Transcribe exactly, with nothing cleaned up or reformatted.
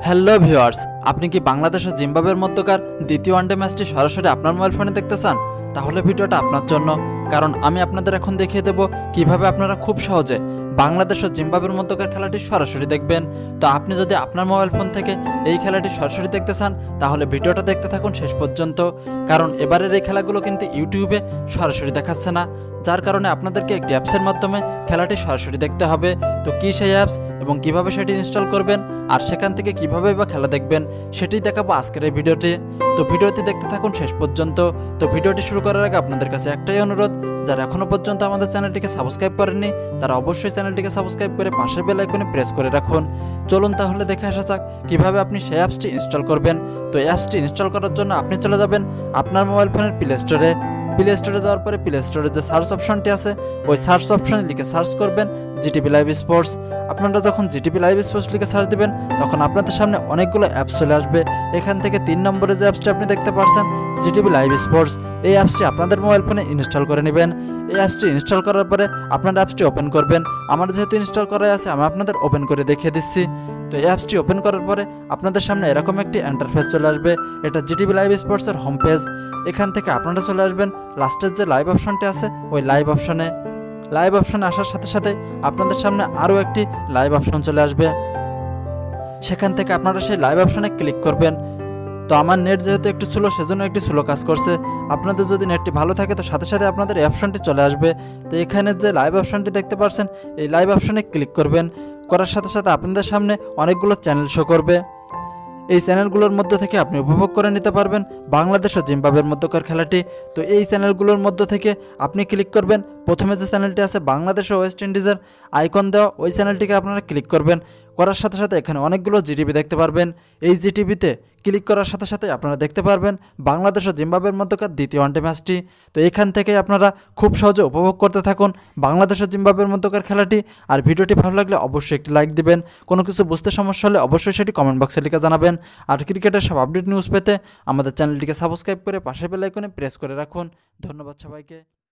Hello viewers, আপনি কি বাংলাদেশ ও জিম্বাবুয়ের মধ্যকার দ্বিতীয় ওয়ানডে ম্যাচটি সরাসরি আপনার মোবাইল ফোনে দেখতে চান? তাহলে ভিডিওটা আপনার জন্য, কারণ আমি আপনাদের এখন দেখিয়ে দেব কিভাবে আপনারা খুব সহজে বাংলাদেশ ও জিম্বাবুয়ের মধ্যকার খেলাটি সরাসরি দেখবেন। তো আপনি যদি আপনার মোবাইল ফোন থেকে এই খেলাটি সরাসরি দেখতে চান তাহলে ভিডিওটা দেখতে থাকুন শেষ পর্যন্ত, কারণ এবারের এই খেলাগুলো কিন্তু ইউটিউবে সরাসরি দেখাচ্ছে না, যার কারণে আপনাদেরকে একটি অ্যাপসের মাধ্যমে খেলাটি সরাসরি দেখতে হবে। তো কী সেই অ্যাপস এবং কিভাবে সেটি ইনস্টল করবেন আর সেখান থেকে কিভাবে বা খেলা দেখবেন সেটি দেখাবো আজকের এই ভিডিওতে। তো ভিডিওটি দেখতে থাকুন শেষ পর্যন্ত। তো ভিডিওটি শুরু করার আগে আপনাদের কাছে একটাই অনুরোধ, যারা এখনও পর্যন্ত আমাদের চ্যানেলটিকে সাবস্ক্রাইব করেননি তারা অবশ্যই চ্যানেলটিকে সাবস্ক্রাইব করে পাশের বেল আইকনে প্রেস করে রাখুন। চলুন তাহলে দেখে আসা যাক কীভাবে আপনি সেই অ্যাপসটি ইনস্টল করবেন। তো এই অ্যাপসটি ইনস্টল করার জন্য আপনি চলে যাবেন আপনার মোবাইল ফোনের প্লে স্টোরে। প্লে স্টোরে যাওয়ার পরে প্লে স্টোরে যে সার্চ অপশনটি আছে ওই সার্চ অপশনে লিখে সার্চ করবেন জিটিভি লাইভ স্পোর্টস। আপনারা যখন জিটিভি লাইভ স্পোর্টস লিখে সার্চ দিবেন তখন আপনাদের সামনে অনেকগুলো অ্যাপস চলে আসবে। এখান থেকে তিন নম্বরে যে অ্যাপসটি আপনি দেখতে পাচ্ছেন জিটিভি লাইভ স্পোর্টস, এই অ্যাপসটি আপনাদের মোবাইল ফোনে ইনস্টল করে নেবেন। এই অ্যাপসটি ইনস্টল করার পরে আপনারা অ্যাপসটি ওপেন করবেন। আমার যেহেতু ইনস্টল করা আছে আমি আপনাদের ওপেন করে দেখিয়ে দিচ্ছি। তো এই অ্যাপসটি ওপেন করার পরে আপনাদের সামনে এরকম একটি ইন্টারফেস চলে আসবে। এটা জিটিভি লাইভ স্পোর্টসের হোম পেজ। এখান থেকে আপনারা চলে আসবেন লাস্টের যে লাইভ অপশনটি আছে ওই লাইভ অপশনে। লাইভ অপশনে আসার সাথে সাথে আপনাদের সামনে আরও একটি লাইভ অপশন চলে আসবে। সেখান থেকে আপনারা সেই লাইভ অপশনে ক্লিক করবেন। তো আমার নেট যেহেতু একটু স্লো সেজন্য একটি স্লো কাজ করছে। আপনাদের যদি নেটটি ভালো থাকে তো সাথে সাথে আপনাদের এই অপশনটি চলে আসবে। তো এখানে যে লাইভ অপশনটি দেখতে পাচ্ছেন এই লাইভ অপশনে ক্লিক করবেন। করার সাথে সাথে আপনাদের সামনে অনেকগুলো চ্যানেল শো করবে। এই চ্যানেলগুলোর মধ্যে থেকে আপনি উপভোগ করে নিতে পারবেন বাংলাদেশ ও জিম্বাবুয়ের মধ্যকার খেলাটি। তো এই চ্যানেলগুলোর মধ্যে থেকে আপনি ক্লিক করবেন প্রথমে যে চ্যানেলটি আছে বাংলাদেশ ও ওয়েস্ট ইন্ডিজের আইকন দেওয়া ওই চ্যানেলটিকে আপনারা ক্লিক করবেন। করার সাথে সাথে এখানে অনেকগুলো জিটিভি দেখতে পারবেন। এই জিটিভিতে ক্লিক করার সাথে সাথে আপনারা দেখতে পারবেন বাংলাদেশ ও জিম্বাবুয়ের মধ্যকার দ্বিতীয় ওয়ানডে ম্যাচটি। তো এখান থেকে আপনারা খুব সহজে উপভোগ করতে থাকুন বাংলাদেশ ও জিম্বাবুয়ের মধ্যকার খেলাটি। আর ভিডিওটি ভালো লাগলে অবশ্যই একটি লাইক দিবেন। কোনো কিছু বুঝতে সমস্যা হলে অবশ্যই সেটি কমেন্ট বক্সে লিখে জানাবেন। আর ক্রিকেটের সব আপডেট নিউজ পেতে আমাদের চ্যানেলটিকে সাবস্ক্রাইব করে পাশের বেল আইকনে প্রেস করে রাখুন। ধন্যবাদ সবাইকে।